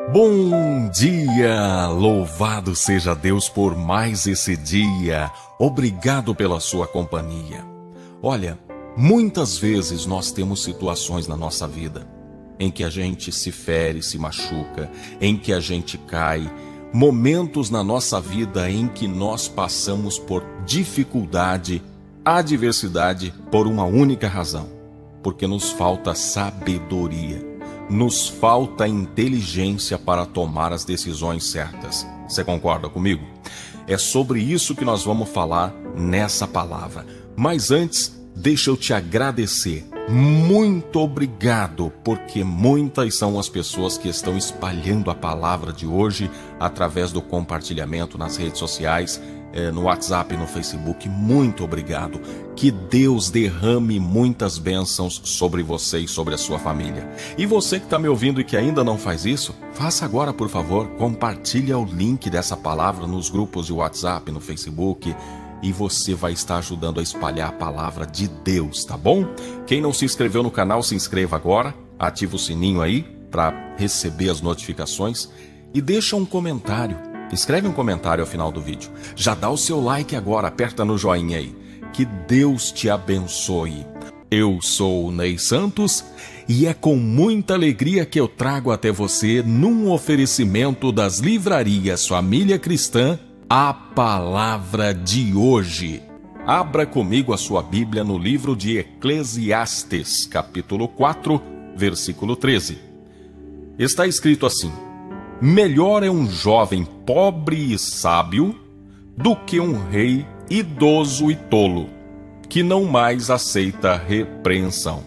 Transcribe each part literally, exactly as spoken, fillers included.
Bom dia! Louvado seja Deus por mais esse dia. Obrigado pela sua companhia. Olha, muitas vezes nós temos situações na nossa vida em que a gente se fere, se machuca, em que a gente cai. Momentos na nossa vida em que nós passamos por dificuldade, adversidade, por uma única razão. Porque nos falta sabedoria. Nos falta inteligência para tomar as decisões certas. Você concorda comigo? É sobre isso que nós vamos falar nessa palavra. Mas antes, deixa eu te agradecer. Muito obrigado, porque muitas são as pessoas que estão espalhando a palavra de hoje através do compartilhamento nas redes sociais, no WhatsApp e no Facebook. Muito obrigado. Que Deus derrame muitas bênçãos sobre você e sobre a sua família. E você que está me ouvindo e que ainda não faz isso, faça agora, por favor. Compartilhe o link dessa palavra nos grupos de WhatsApp, no Facebook, e você vai estar ajudando a espalhar a palavra de Deus, tá bom? Quem não se inscreveu no canal, se inscreva agora, ativa o sininho aí para receber as notificações e deixa um comentário. Escreve um comentário ao final do vídeo. Já dá o seu like agora, aperta no joinha aí. Que Deus te abençoe. Eu sou o Ney Santos e é com muita alegria que eu trago até você, num oferecimento das livrarias Família Cristã, a palavra de hoje. Abra comigo a sua Bíblia no livro de Eclesiastes, capítulo quatro, versículo treze. Está escrito assim: melhor é um jovem pobre e sábio do que um rei idoso e tolo, que não mais aceita repreensão.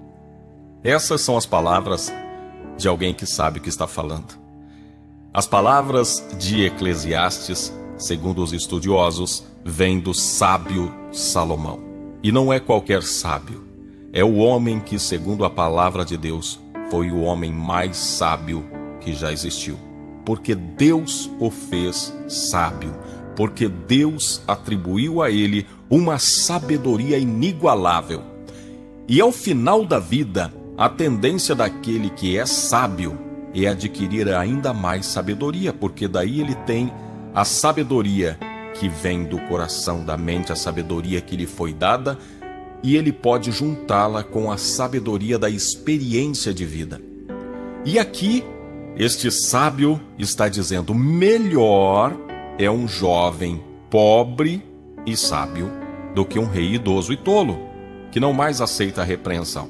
Essas são as palavras de alguém que sabe o que está falando. As palavras de Eclesiastes, segundo os estudiosos, vêm do sábio Salomão. E não é qualquer sábio, é o homem que, segundo a palavra de Deus, foi o homem mais sábio que já existiu. Porque Deus o fez sábio, porque Deus atribuiu a ele uma sabedoria inigualável. E ao final da vida, a tendência daquele que é sábio é adquirir ainda mais sabedoria, porque daí ele tem a sabedoria que vem do coração, da mente, a sabedoria que lhe foi dada, e ele pode juntá-la com a sabedoria da experiência de vida. E aqui, este sábio está dizendo: melhor é um jovem pobre e sábio do que um rei idoso e tolo, que não mais aceita a repreensão.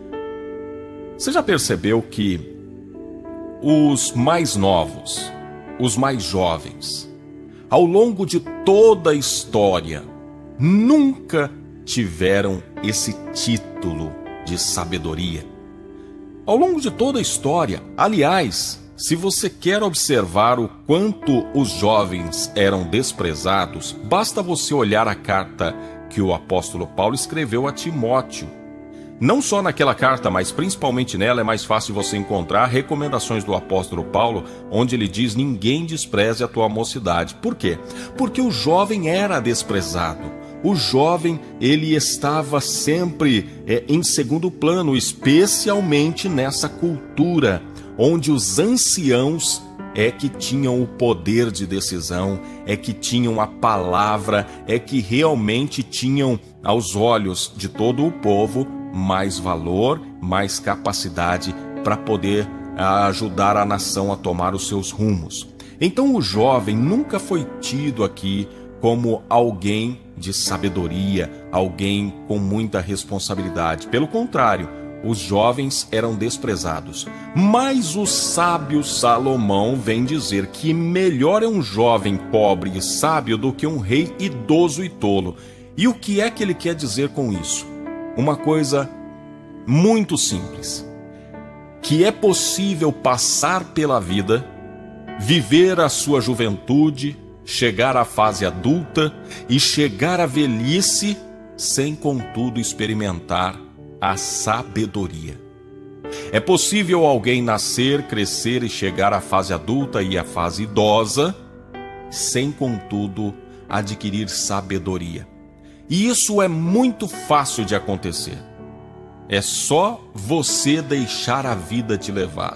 Você já percebeu que os mais novos, os mais jovens, ao longo de toda a história, nunca tiveram esse título de sabedoria? Ao longo de toda a história, aliás, se você quer observar o quanto os jovens eram desprezados, basta você olhar a carta que o apóstolo Paulo escreveu a Timóteo. Não só naquela carta, mas principalmente nela, é mais fácil você encontrar recomendações do apóstolo Paulo, onde ele diz: ninguém despreze a tua mocidade. Por quê? Porque o jovem era desprezado. O jovem, ele estava sempre é, em segundo plano, especialmente nessa cultura, onde os anciãos é que tinham o poder de decisão, é que tinham a palavra, é que realmente tinham, aos olhos de todo o povo, mais valor, mais capacidade para poder ajudar a nação a tomar os seus rumos. Então o jovem nunca foi tido aqui como alguém de sabedoria, alguém com muita responsabilidade. Pelo contrário, os jovens eram desprezados. Mas o sábio Salomão vem dizer que melhor é um jovem pobre e sábio do que um rei idoso e tolo. E o que é que ele quer dizer com isso? Uma coisa muito simples: que é possível passar pela vida, viver a sua juventude, chegar à fase adulta e chegar à velhice sem, contudo, experimentar a sabedoria. É possível alguém nascer, crescer e chegar à fase adulta e à fase idosa sem, contudo, adquirir sabedoria. E isso é muito fácil de acontecer. É só você deixar a vida te levar.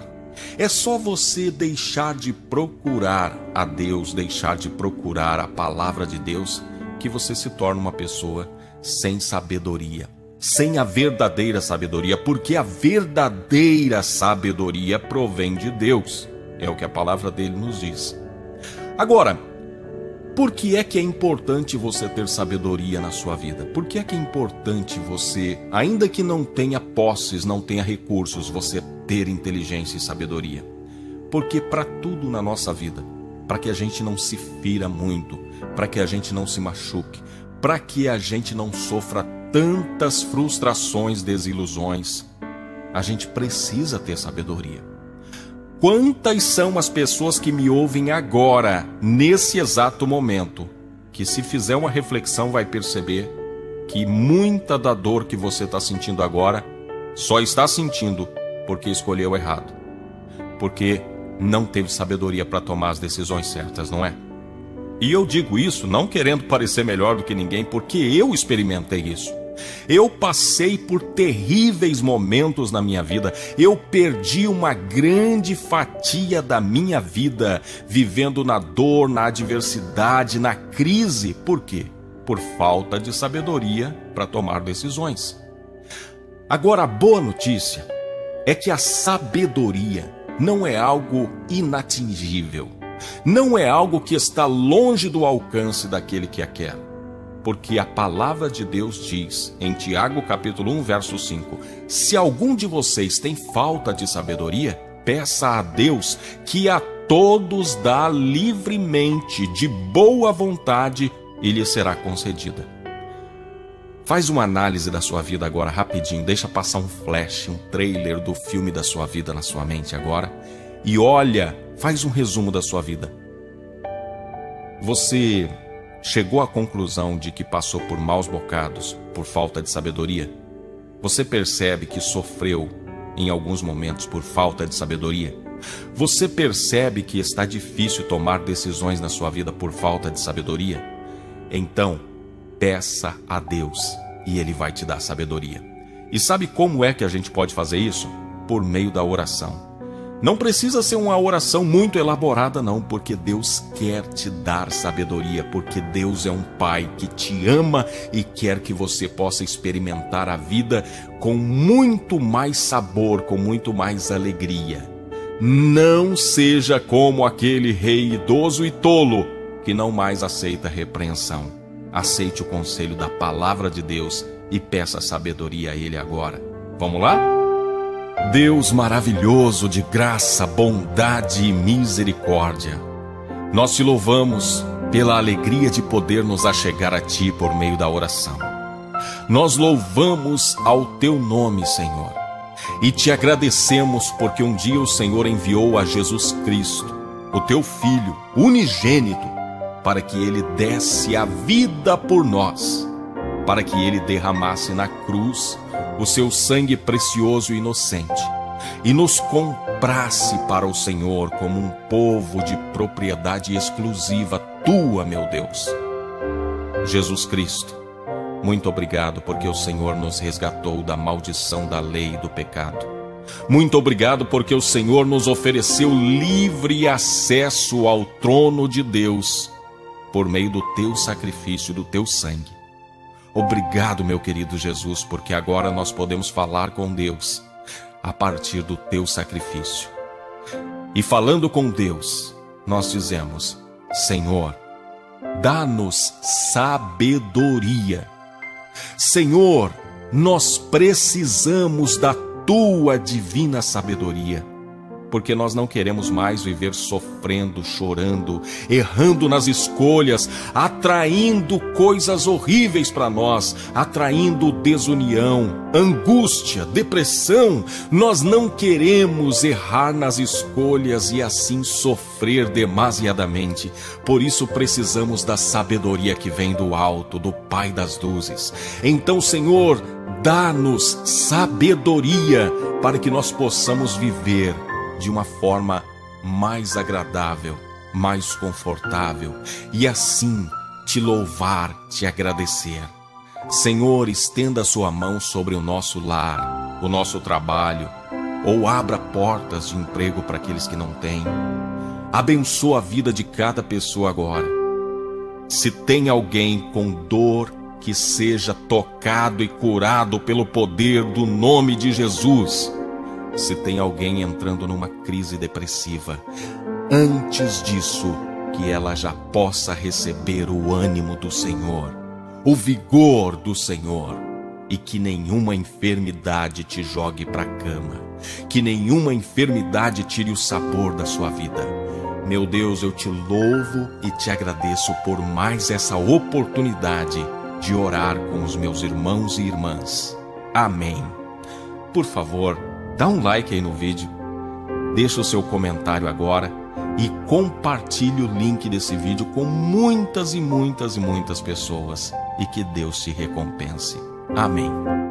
É só você deixar de procurar a Deus, deixar de procurar a palavra de Deus, que você se torna uma pessoa sem sabedoria, sem a verdadeira sabedoria, porque a verdadeira sabedoria provém de Deus. É o que a palavra dele nos diz. Agora, por que é que é importante você ter sabedoria na sua vida? Por que é que é importante você, ainda que não tenha posses, não tenha recursos, você ter inteligência e sabedoria? Porque para tudo na nossa vida, para que a gente não se fira muito, para que a gente não se machuque, para que a gente não sofra tantas frustrações, desilusões, a gente precisa ter sabedoria. Quantas são as pessoas que me ouvem agora, nesse exato momento, que se fizer uma reflexão vai perceber que muita da dor que você está sentindo agora só está sentindo porque escolheu errado, porque não teve sabedoria para tomar as decisões certas, não é? E eu digo isso não querendo parecer melhor do que ninguém, porque eu experimentei isso. Eu passei por terríveis momentos na minha vida. Eu perdi uma grande fatia da minha vida vivendo na dor, na adversidade, na crise. Por quê? Por falta de sabedoria para tomar decisões. Agora, a boa notícia é que a sabedoria não é algo inatingível. Não é algo que está longe do alcance daquele que a quer. Porque a palavra de Deus diz, em Tiago capítulo um, verso cinco, se algum de vocês tem falta de sabedoria, peça a Deus, que a todos dá livremente, de boa vontade, e lhe será concedida. Faz uma análise da sua vida agora, rapidinho, deixa passar um flash, um trailer do filme da sua vida na sua mente agora, e olha, faz um resumo da sua vida. Você chegou à conclusão de que passou por maus bocados, por falta de sabedoria? Você percebe que sofreu em alguns momentos por falta de sabedoria? Você percebe que está difícil tomar decisões na sua vida por falta de sabedoria? Então, peça a Deus e Ele vai te dar sabedoria. E sabe como é que a gente pode fazer isso? Por meio da oração. Não precisa ser uma oração muito elaborada não, porque Deus quer te dar sabedoria, porque Deus é um Pai que te ama e quer que você possa experimentar a vida com muito mais sabor, com muito mais alegria. Não seja como aquele rei idoso e tolo que não mais aceita repreensão. Aceite o conselho da palavra de Deus e peça sabedoria a Ele agora. Vamos lá? Deus maravilhoso de graça, bondade e misericórdia, nós te louvamos pela alegria de poder nos achegar a Ti por meio da oração. Nós louvamos ao Teu nome, Senhor, e te agradecemos porque um dia o Senhor enviou a Jesus Cristo, o Teu Filho unigênito, para que Ele desse a vida por nós, para que Ele derramasse na cruz o seu sangue precioso e inocente, e nos comprasse para o Senhor como um povo de propriedade exclusiva tua, meu Deus. Jesus Cristo, muito obrigado porque o Senhor nos resgatou da maldição da lei e do pecado. Muito obrigado porque o Senhor nos ofereceu livre acesso ao trono de Deus por meio do teu sacrifício, do teu sangue. Obrigado, meu querido Jesus, porque agora nós podemos falar com Deus a partir do teu sacrifício. E falando com Deus, nós dizemos: Senhor, dá-nos sabedoria. Senhor, nós precisamos da tua divina sabedoria, porque nós não queremos mais viver sofrendo, chorando, errando nas escolhas, atraindo coisas horríveis para nós, atraindo desunião, angústia, depressão. Nós não queremos errar nas escolhas e assim sofrer demasiadamente. Por isso precisamos da sabedoria que vem do alto, do Pai das luzes. Então, Senhor, dá-nos sabedoria para que nós possamos viver de uma forma mais agradável, mais confortável, e assim te louvar, te agradecer. Senhor, estenda a sua mão sobre o nosso lar, o nosso trabalho, ou abra portas de emprego para aqueles que não têm. Abençoa a vida de cada pessoa agora. Se tem alguém com dor, que seja tocado e curado pelo poder do nome de Jesus. Se tem alguém entrando numa crise depressiva, antes disso, que ela já possa receber o ânimo do Senhor, o vigor do Senhor, e que nenhuma enfermidade te jogue para a cama, que nenhuma enfermidade tire o sabor da sua vida. Meu Deus, eu te louvo e te agradeço por mais essa oportunidade de orar com os meus irmãos e irmãs. Amém. Por favor, dá um like aí no vídeo, deixa o seu comentário agora e compartilhe o link desse vídeo com muitas e muitas e muitas pessoas, e que Deus te recompense. Amém.